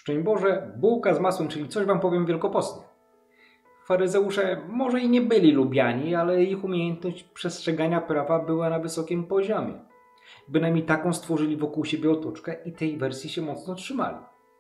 Szczęść Boże, bułka z masłem, czyli coś wam powiem wielkopostnie. Faryzeusze może i nie byli lubiani, ale ich umiejętność przestrzegania prawa była na wysokim poziomie. Bynajmniej taką stworzyli wokół siebie otoczkę i tej wersji się mocno trzymali.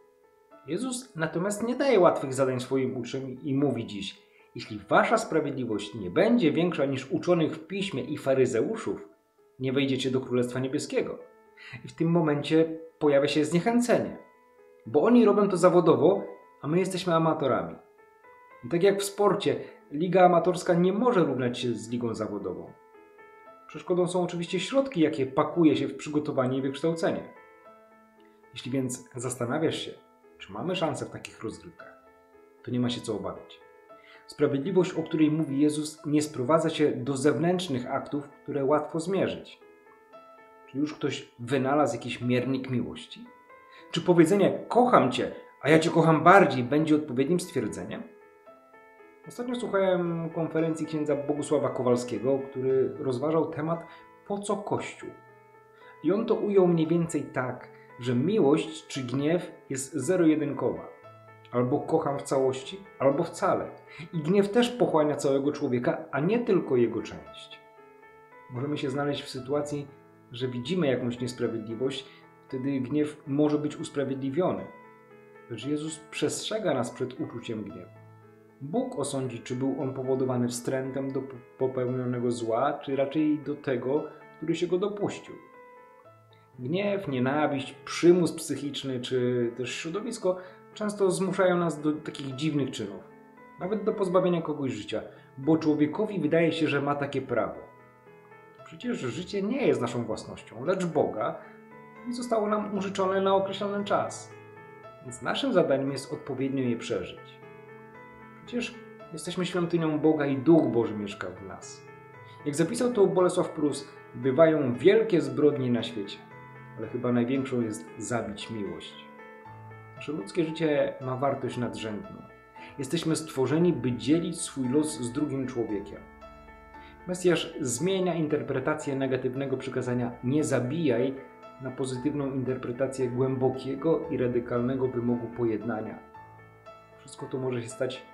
Jezus natomiast nie daje łatwych zadań swoim uczniom i mówi dziś: jeśli wasza sprawiedliwość nie będzie większa niż uczonych w piśmie i faryzeuszów, nie wejdziecie do Królestwa Niebieskiego. I w tym momencie pojawia się zniechęcenie, bo oni robią to zawodowo, a my jesteśmy amatorami. I tak jak w sporcie, liga amatorska nie może równać się z ligą zawodową. Przeszkodą są oczywiście środki, jakie pakuje się w przygotowanie i wykształcenie. Jeśli więc zastanawiasz się, czy mamy szansę w takich rozgrywkach, to nie ma się co obawiać. Sprawiedliwość, o której mówi Jezus, nie sprowadza się do zewnętrznych aktów, które łatwo zmierzyć. Czy już ktoś wynalazł jakiś miernik miłości? Czy powiedzenie "kocham Cię, a ja Cię kocham bardziej" będzie odpowiednim stwierdzeniem? Ostatnio słuchałem konferencji księdza Bogusława Kowalskiego, który rozważał temat "po co Kościół?". I on to ujął mniej więcej tak, że miłość czy gniew jest zero-jedynkowa. Albo kocham w całości, albo wcale. I gniew też pochłania całego człowieka, a nie tylko jego część. Możemy się znaleźć w sytuacji, że widzimy jakąś niesprawiedliwość, wtedy gniew może być usprawiedliwiony. Lecz Jezus przestrzega nas przed uczuciem gniewu. Bóg osądzi, czy był on powodowany wstrętem do popełnionego zła, czy raczej do tego, który się go dopuścił. Gniew, nienawiść, przymus psychiczny, czy też środowisko często zmuszają nas do takich dziwnych czynów. Nawet do pozbawienia kogoś życia, bo człowiekowi wydaje się, że ma takie prawo. Przecież życie nie jest naszą własnością, lecz Boga i zostało nam użyczone na określony czas. Więc naszym zadaniem jest odpowiednio je przeżyć. Przecież jesteśmy świątynią Boga i Duch Boży mieszka w nas. Jak zapisał to Bolesław Prus, bywają wielkie zbrodnie na świecie, ale chyba największą jest zabić miłość. Nasze ludzkie życie ma wartość nadrzędną. Jesteśmy stworzeni, by dzielić swój los z drugim człowiekiem. Mesjasz zmienia interpretację negatywnego przykazania "nie zabijaj" na pozytywną interpretację głębokiego i radykalnego wymogu pojednania. Wszystko to może się stać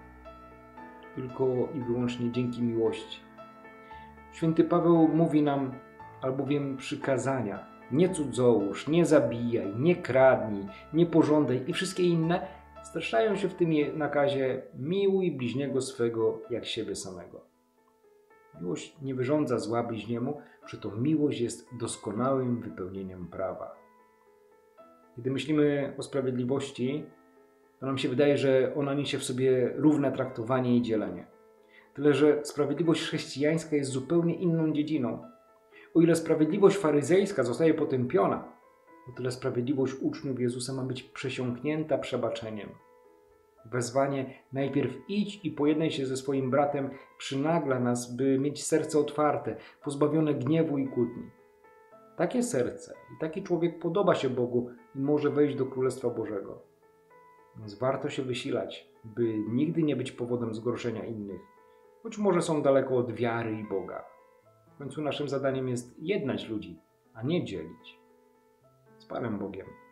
tylko i wyłącznie dzięki miłości. Święty Paweł mówi nam albowiem przykazania: nie cudzołóż, nie zabijaj, nie kradnij, nie pożądaj i wszystkie inne streszczają się w tym nakazie: miłuj bliźniego swego jak siebie samego. Miłość nie wyrządza zła bliźniemu, przeto miłość jest doskonałym wypełnieniem prawa. Kiedy myślimy o sprawiedliwości, to nam się wydaje, że ona niesie w sobie równe traktowanie i dzielenie. Tyle, że sprawiedliwość chrześcijańska jest zupełnie inną dziedziną. O ile sprawiedliwość faryzejska zostaje potępiona, o tyle sprawiedliwość uczniów Jezusa ma być przesiąknięta przebaczeniem. Wezwanie "najpierw idź i pojednaj się ze swoim bratem" przynagla nas, by mieć serce otwarte, pozbawione gniewu i kłótni. Takie serce i taki człowiek podoba się Bogu i może wejść do Królestwa Bożego. Więc warto się wysilać, by nigdy nie być powodem zgorszenia innych, choć może są daleko od wiary i Boga. W końcu naszym zadaniem jest jednać ludzi, a nie dzielić. Z Panem Bogiem.